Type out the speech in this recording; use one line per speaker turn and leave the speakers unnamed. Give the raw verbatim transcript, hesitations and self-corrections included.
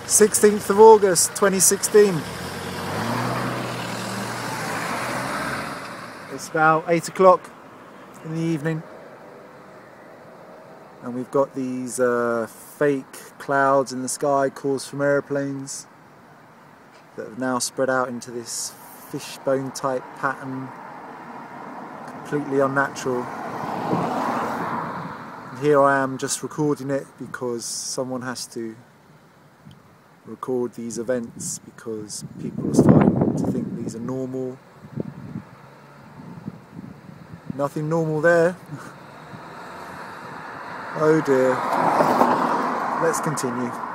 sixteenth of August twenty sixteen. It's about eight o'clock in the evening, and we've got these uh, fake clouds in the sky caused from aeroplanes that have now spread out into this fishbone type pattern, completely unnatural. And here I am just recording it because someone has to record these events because people are starting to think these are normal. Nothing normal there. Oh dear. Let's continue.